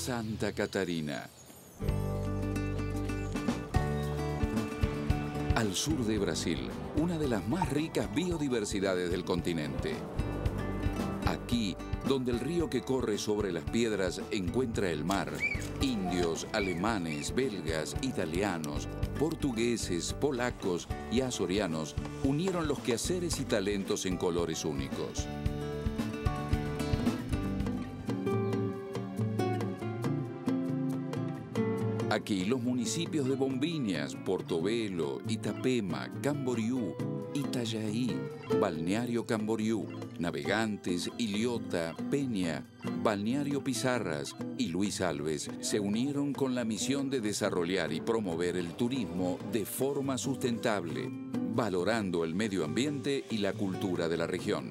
Santa Catarina. Al sur de Brasil, una de las más ricas biodiversidades del continente. Aquí, donde el río que corre sobre las piedras encuentra el mar, indios, alemanes, belgas, italianos, portugueses, polacos y azorianos unieron los quehaceres y talentos en colores únicos. Aquí los municipios de Bombiñas, Portobelo, Itapema, Camboriú, Itajaí, Balneario Camboriú, Navegantes, Iliota, Peña, Balneario Pizarras y Luis Alves se unieron con la misión de desarrollar y promover el turismo de forma sustentable, valorando el medio ambiente y la cultura de la región.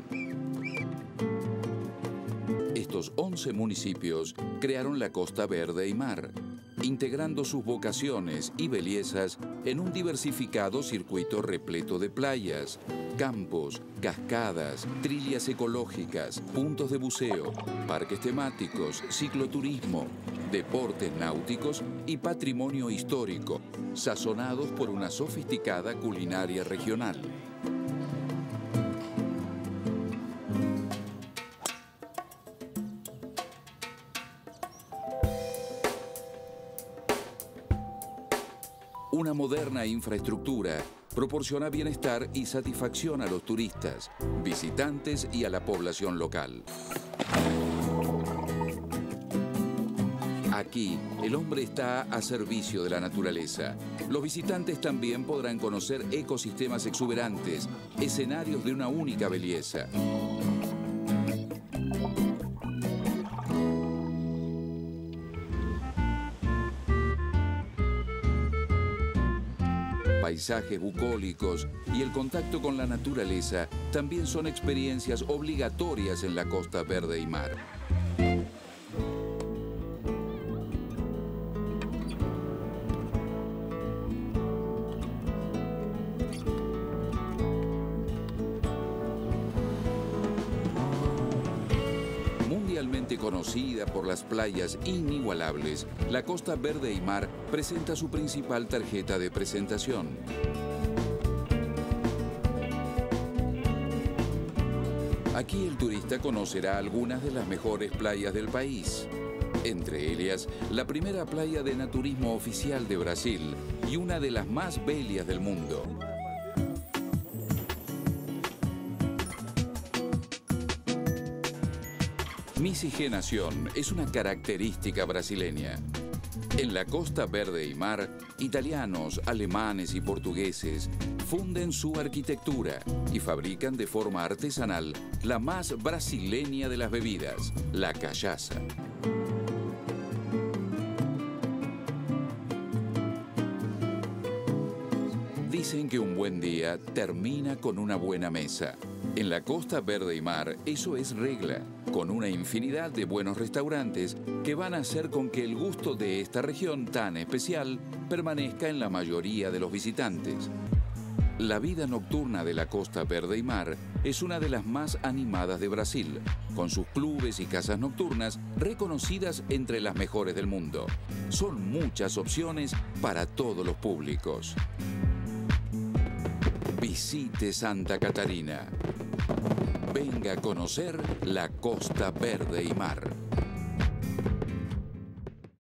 Estos 11 municipios crearon la Costa Verde y Mar, integrando sus vocaciones y bellezas en un diversificado circuito repleto de playas, campos, cascadas, trillas ecológicas, puntos de buceo, parques temáticos, cicloturismo, deportes náuticos y patrimonio histórico, sazonados por una sofisticada culinaria regional. Una moderna infraestructura proporciona bienestar y satisfacción a los turistas, visitantes y a la población local. Aquí, el hombre está a servicio de la naturaleza. Los visitantes también podrán conocer ecosistemas exuberantes, escenarios de una única belleza. Paisajes bucólicos y el contacto con la naturaleza también son experiencias obligatorias en la Costa Verde y Mar. Mundialmente conocida por las playas inigualables, la Costa Verde y Mar presenta su principal tarjeta de presentación. Aquí el turista conocerá algunas de las mejores playas del país. Entre ellas, la primera playa de naturismo oficial de Brasil y una de las más bellas del mundo. Miscigenación es una característica brasileña. En la Costa Verde y Mar, italianos, alemanes y portugueses funden su arquitectura y fabrican de forma artesanal la más brasileña de las bebidas, la cachaça. Dicen que un buen día termina con una buena mesa. En la Costa Verde y Mar eso es regla, con una infinidad de buenos restaurantes que van a hacer con que el gusto de esta región tan especial permanezca en la mayoría de los visitantes. La vida nocturna de la Costa Verde y Mar es una de las más animadas de Brasil, con sus clubes y casas nocturnas reconocidas entre las mejores del mundo. Son muchas opciones para todos los públicos. Visite Santa Catarina. Venga a conocer la Costa Verde y Mar.